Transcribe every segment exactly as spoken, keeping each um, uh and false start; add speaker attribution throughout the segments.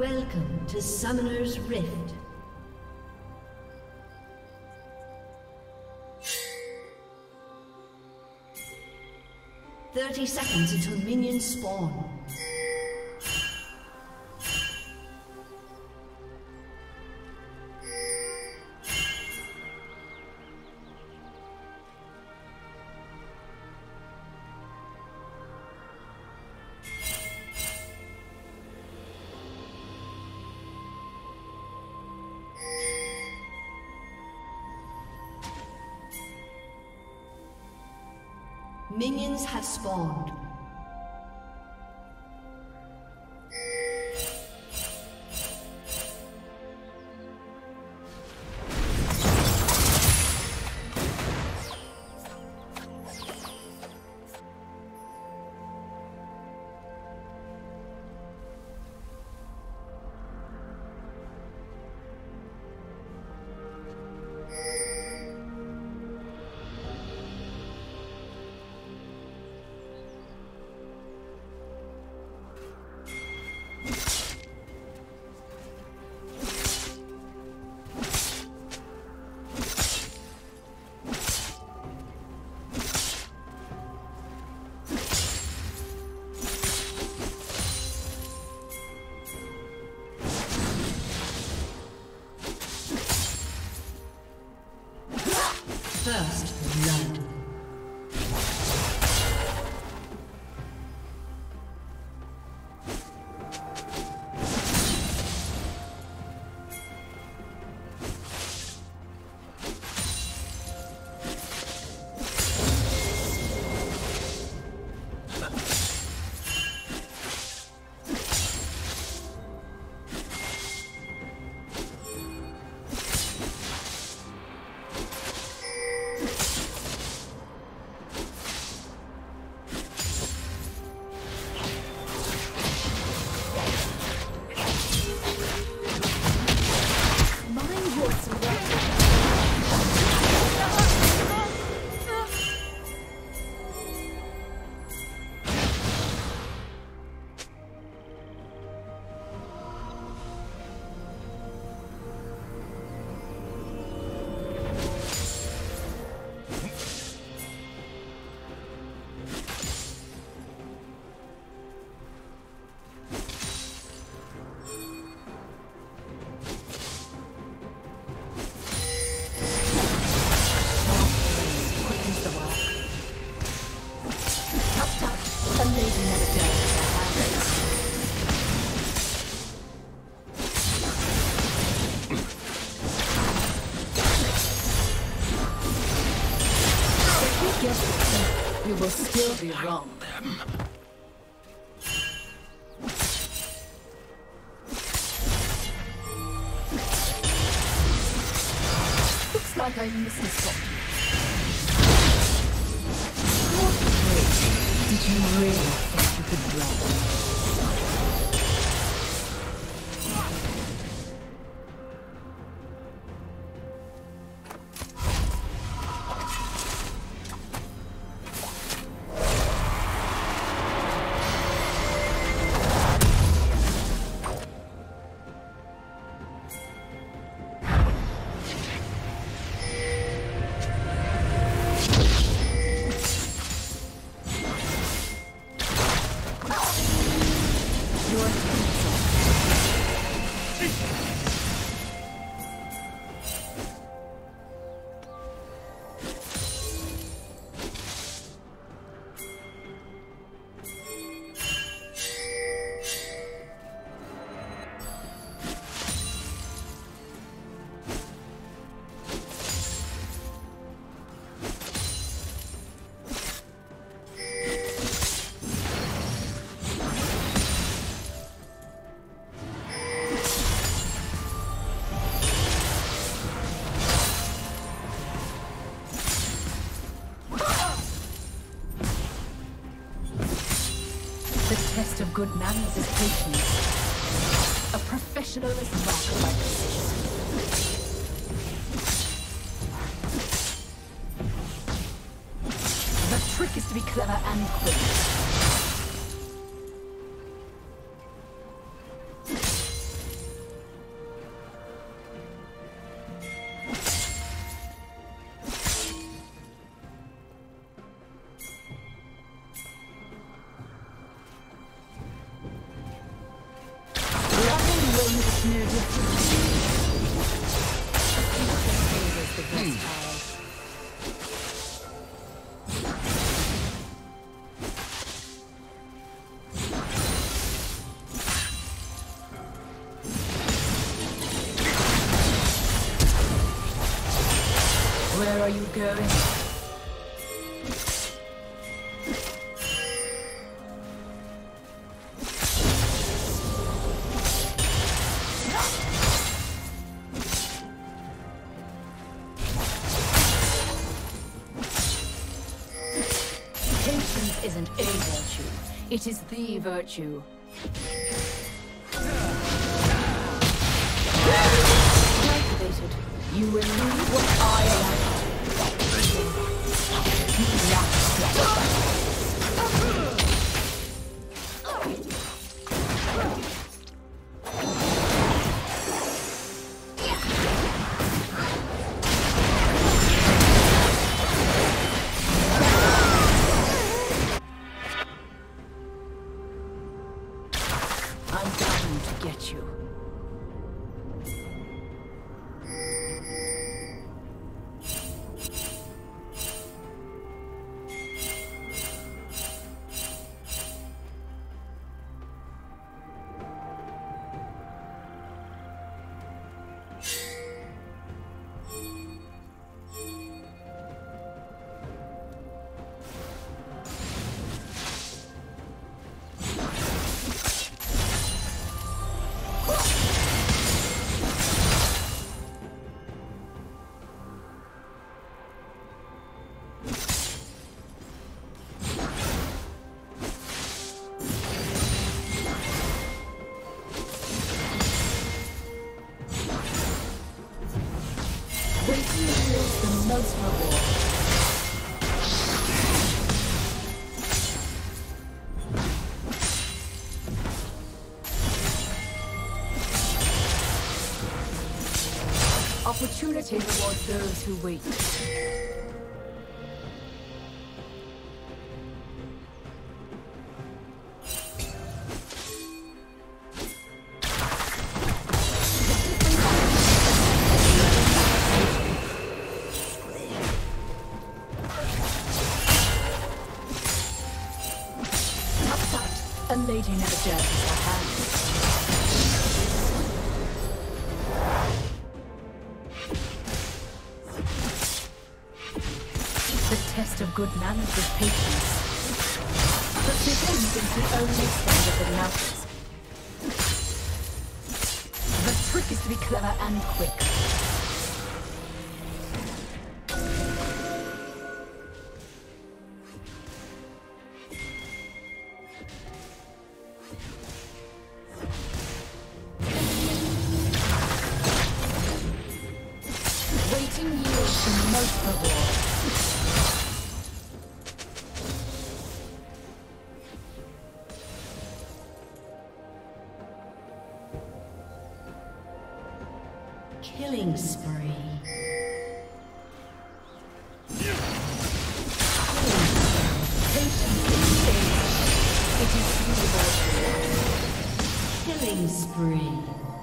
Speaker 1: Welcome to Summoner's Rift. Thirty seconds until minions spawn. Minions have spawned. First blood. You will still be wrong. Them. Looks like I missed a spot. What great. Did you really think you could run? Of good manners is patience. A professional is marked by precision. The trick is to be clever and quick. No difference. The best power. Where are you going? Patience isn't a virtue, it is the virtue. Cultivated, you will lose what I allow. I'm coming to get you. Opportunity rewards those who wait. A lady never dirties her hands. The test of good manners is patience. Precision is the only standard of Nautilus. The trick is to be clever and quick.
Speaker 2: Killing spree. Killing spree.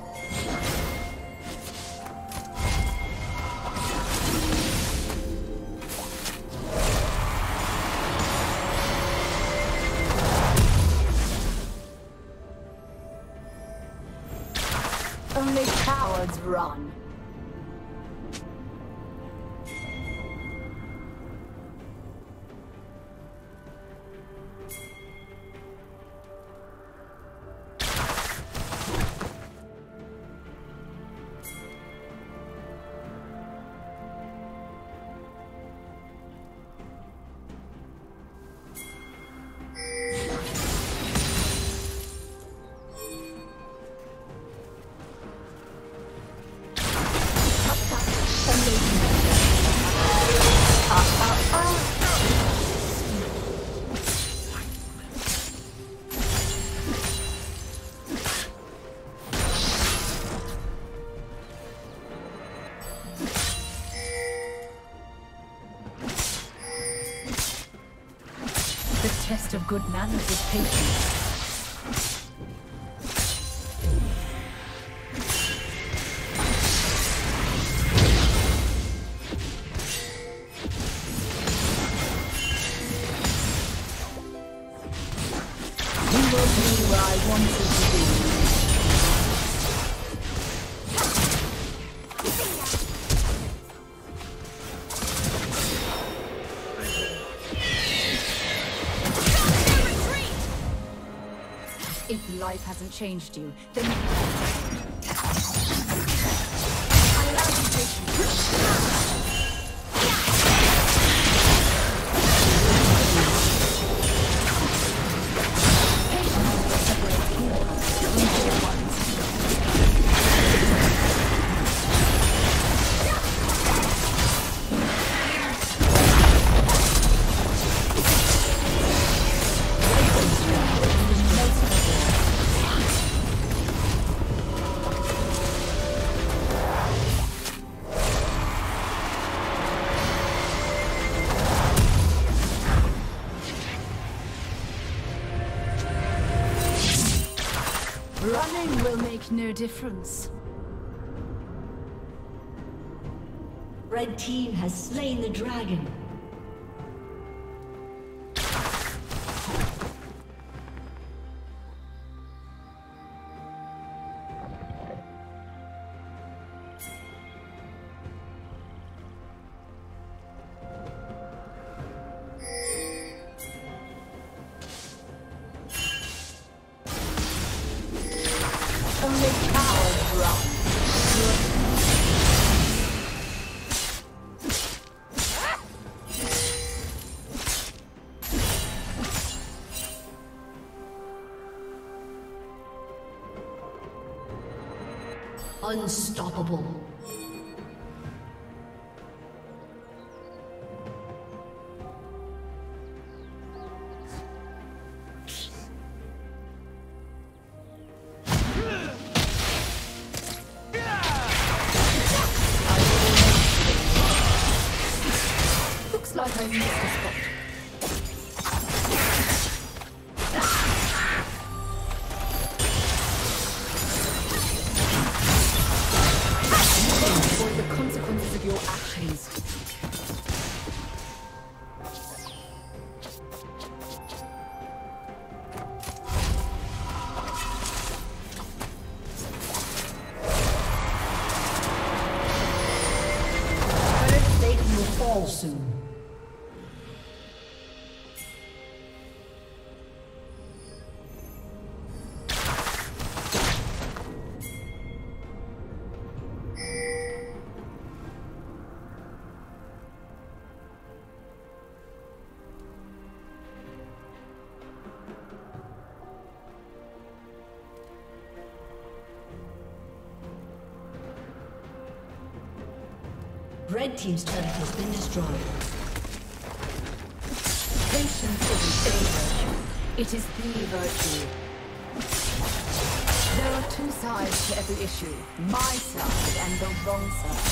Speaker 1: Only cowards run. The test of good manners is patience. brought me where I wanted to be. If life hasn't changed you, then I allow you patience. Running will make no difference.
Speaker 2: Red team has slain the dragon.
Speaker 1: Only cowards run.
Speaker 2: Unstoppable.
Speaker 1: Looks like I missed a spot. Avoid the consequences of your actions.
Speaker 2: Satan will fall soon. Red team's turret has been destroyed.
Speaker 1: Patience isn't a virtue. It is the virtue. There are two sides to every issue. My side and the wrong side.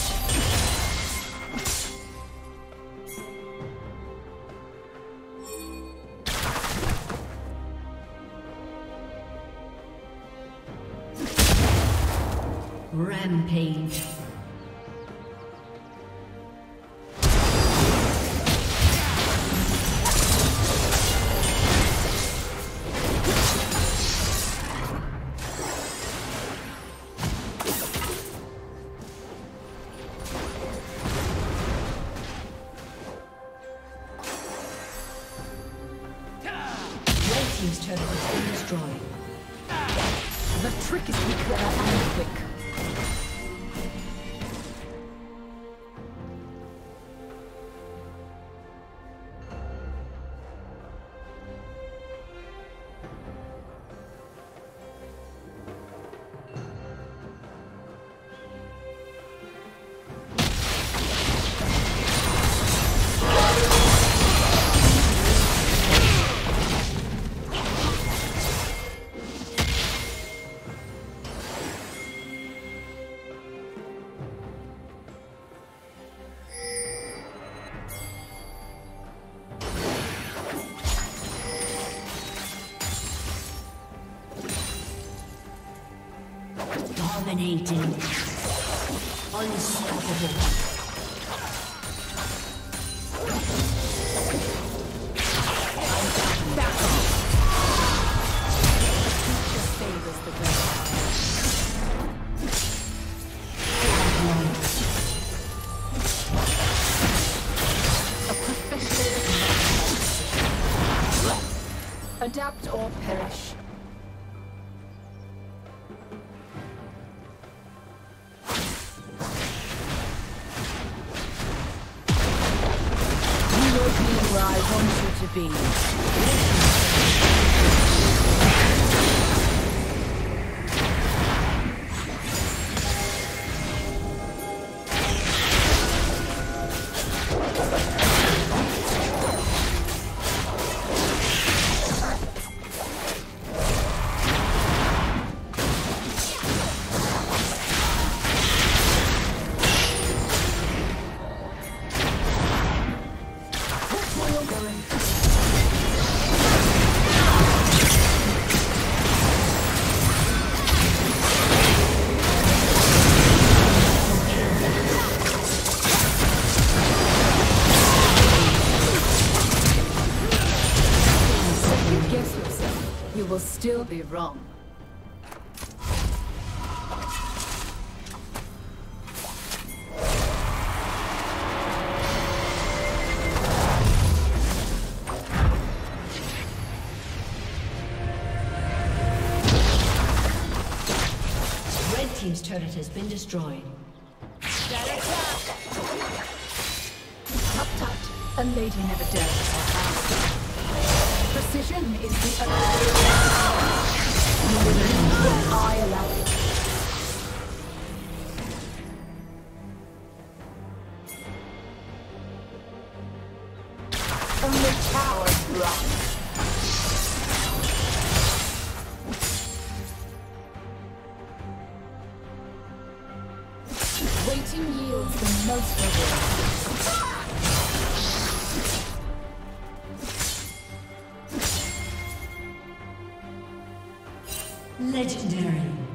Speaker 2: Rampage. Team's turret has been destroyed.
Speaker 1: The trick is to be clever and quick.
Speaker 2: Dominating. Unstoppable.
Speaker 1: Adapt or perish. You will be where I want you to be. Still be wrong.
Speaker 2: Red team's turret has been destroyed.
Speaker 1: Tut tut, a lady never dares. Precision is the only I allow it. Only cowards run. Waiting yields the most reward.
Speaker 2: Legendary.